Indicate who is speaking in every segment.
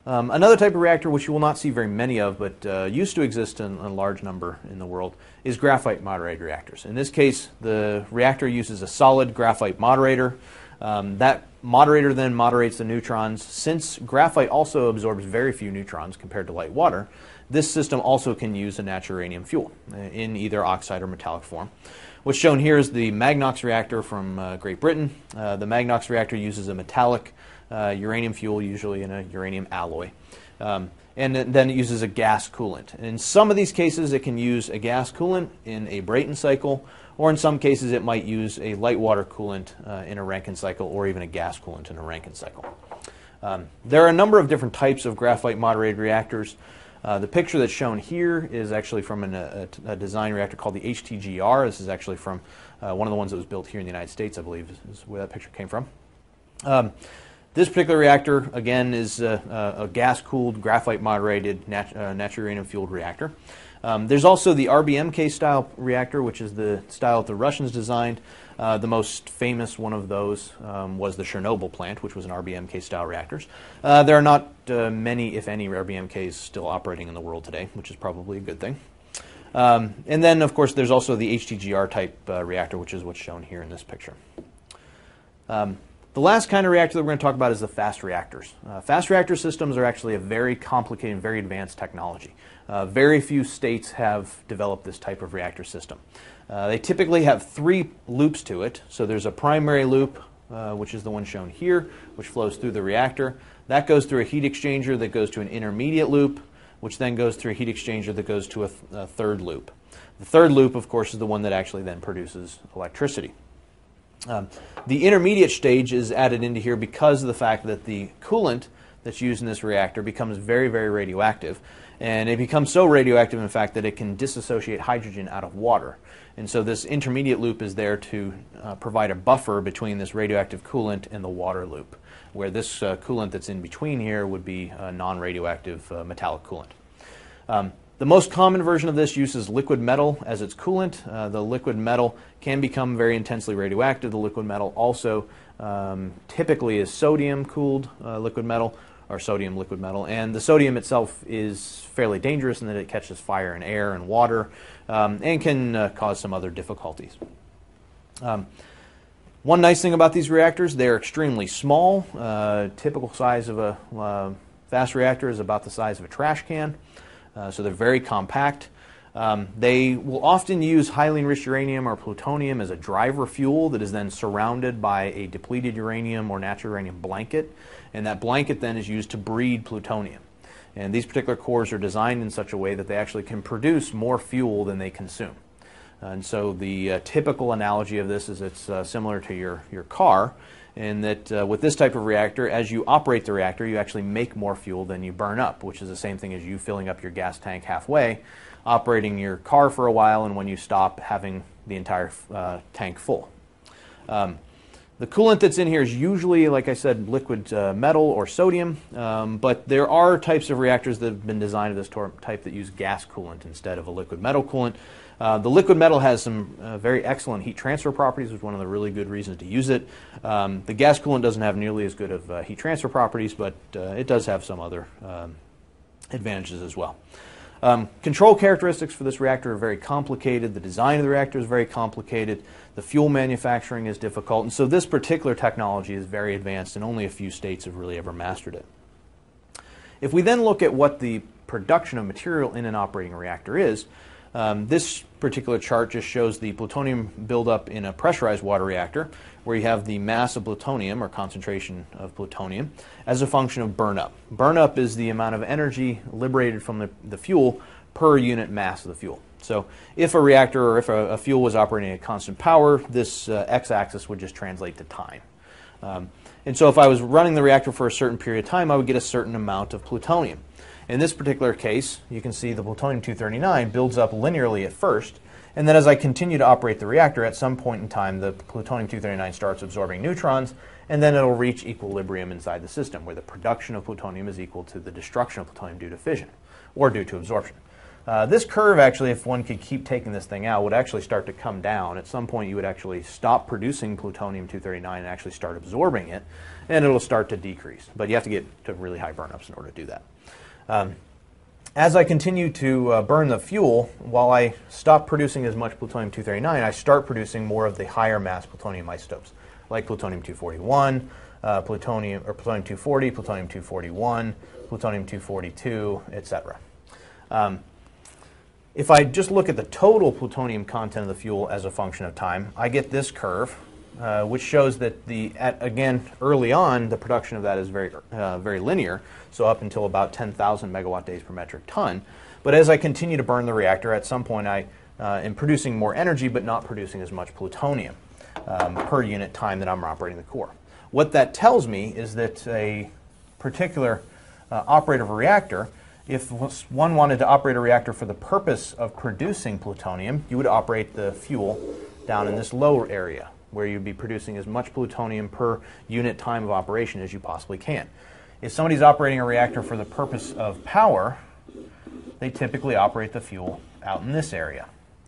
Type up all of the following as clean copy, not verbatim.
Speaker 1: Another type of reactor, which you will not see very many of, but used to exist in a large number in the world, is graphite moderated reactors. In this case, the reactor uses a solid graphite moderator. That moderator then moderates the neutrons. Since graphite also absorbs very few neutrons compared to light water, this system also can use a natural uranium fuel in either oxide or metallic form. What's shown here is the Magnox reactor from Great Britain. The Magnox reactor uses a metallic uranium fuel, usually in a uranium alloy. And then it uses a gas coolant. And in some of these cases, it can use a gas coolant in a Brayton cycle, or in some cases, it might use a light water coolant in a Rankine cycle, or even a gas coolant in a Rankine cycle. There are a number of different types of graphite moderated reactors. The picture that's shown here is actually from a design reactor called the HTGR. This is actually from one of the ones that was built here in the United States, I believe, is where that picture came from. This particular reactor, again, is a gas-cooled, graphite-moderated, natural uranium-fueled reactor. There's also the RBMK style reactor, which is the style that the Russians designed. The most famous one of those was the Chernobyl plant, which was an RBMK style reactors. There are not many, if any, RBMKs still operating in the world today, which is probably a good thing. And then, of course, there's also the HTGR type reactor, which is what's shown here in this picture. The last kind of reactor that we're going to talk about is the fast reactors. Fast reactor systems are actually a very complicated, very advanced technology. Very few states have developed this type of reactor system. They typically have 3 loops to it. So there's a primary loop, which is the one shown here, which flows through the reactor. That goes through a heat exchanger that goes to an intermediate loop, which then goes through a heat exchanger that goes to a third loop. The third loop, of course, is the one that actually then produces electricity. The intermediate stage is added into here because of the fact that the coolant that's used in this reactor becomes very, very radioactive. And it becomes so radioactive, in fact, that it can dissociate hydrogen out of water. And so this intermediate loop is there to provide a buffer between this radioactive coolant and the water loop, where this coolant that's in between here would be a non-radioactive metallic coolant. The most common version of this uses liquid metal as its coolant. The liquid metal can become very intensely radioactive. The liquid metal also typically is sodium-cooled liquid metal, or sodium liquid metal. And the sodium itself is fairly dangerous in that it catches fire in air and water and can cause some other difficulties. One nice thing about these reactors, they're extremely small. Typical size of a fast reactor is about the size of a trash can. So they're very compact. They will often use highly enriched uranium or plutonium as a driver fuel that is then surrounded by a depleted uranium or natural uranium blanket. And that blanket then is used to breed plutonium. And these particular cores are designed in such a way that they actually can produce more fuel than they consume. And so the typical analogy of this is it's similar to your car, in that with this type of reactor, as you operate the reactor, you actually make more fuel than you burn up, which is the same thing as you filling up your gas tank halfway, operating your car for a while, and when you stop, having the entire tank full. The coolant that's in here is usually, like I said, liquid metal or sodium, but there are types of reactors that have been designed of this type that use gas coolant instead of a liquid metal coolant. The liquid metal has some very excellent heat transfer properties, which is one of the really good reasons to use it. The gas coolant doesn't have nearly as good of heat transfer properties, but it does have some other advantages as well. Control characteristics for this reactor are very complicated. The design of the reactor is very complicated. The fuel manufacturing is difficult. And so this particular technology is very advanced, and only a few states have really ever mastered it. If we then look at what the production of material in an operating reactor is, this particular chart just shows the plutonium buildup in a pressurized water reactor, where you have the mass of plutonium, or concentration of plutonium, as a function of burnup. Burnup is the amount of energy liberated from the fuel per unit mass of the fuel. So if a reactor or if a fuel was operating at constant power, this x-axis would just translate to time. And so if I was running the reactor for a certain period of time, I would get a certain amount of plutonium. In this particular case, you can see the plutonium-239 builds up linearly at first, and then as I continue to operate the reactor, at some point in time, the plutonium-239 starts absorbing neutrons, and then it'll reach equilibrium inside the system, where the production of plutonium is equal to the destruction of plutonium due to fission, or due to absorption. This curve actually, if one could keep taking this thing out, would actually start to come down. At some point you would actually stop producing plutonium-239 and actually start absorbing it, and it'll start to decrease. But you have to get to really high burnups in order to do that. As I continue to burn the fuel, while I stop producing as much plutonium-239, I start producing more of the higher mass plutonium isotopes, like plutonium-241, plutonium-240, plutonium-241, plutonium-242, etc. If I just look at the total plutonium content of the fuel as a function of time, I get this curve, which shows that again, early on, the production of that is very linear, so up until about 10,000 megawatt days per metric ton. But as I continue to burn the reactor, at some point I am producing more energy, but not producing as much plutonium per unit time that I'm operating the core. What that tells me is that a particular operator of a reactor, if one wanted to operate a reactor for the purpose of producing plutonium, you would operate the fuel down in this lower area, where you'd be producing as much plutonium per unit time of operation as you possibly can. If somebody's operating a reactor for the purpose of power, they typically operate the fuel out in this area.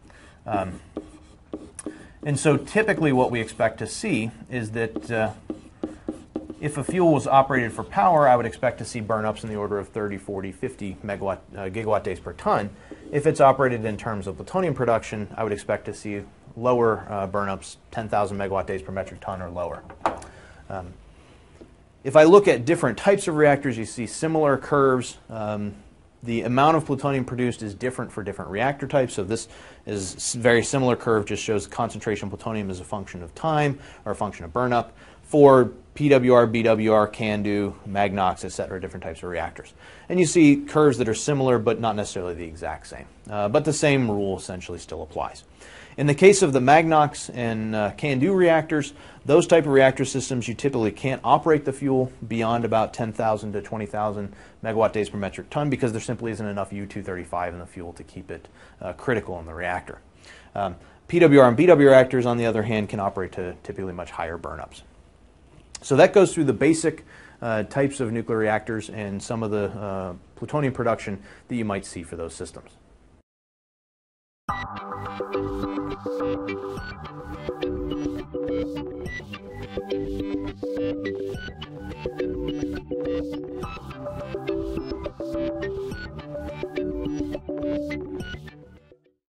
Speaker 1: And so typically what we expect to see is that if a fuel was operated for power, I would expect to see burn-ups in the order of 30, 40, 50 gigawatt days per ton. If it's operated in terms of plutonium production, I would expect to see lower burn-ups, 10,000 megawatt days per metric ton or lower. If I look at different types of reactors, you see similar curves. The amount of plutonium produced is different for different reactor types, so this is a very similar curve, just shows the concentration of plutonium as a function of time or a function of burn-up for PWR, BWR, CANDU, Magnox, etc., different types of reactors. And you see curves that are similar but not necessarily the exact same. But the same rule essentially still applies. In the case of the Magnox and CANDU reactors, those type of reactor systems, you typically can't operate the fuel beyond about 10,000 to 20,000 megawatt days per metric ton because there simply isn't enough U-235 in the fuel to keep it critical in the reactor. PWR and BW reactors, on the other hand, can operate to typically much higher burnups. So that goes through the basic types of nuclear reactors and some of the plutonium production that you might see for those systems.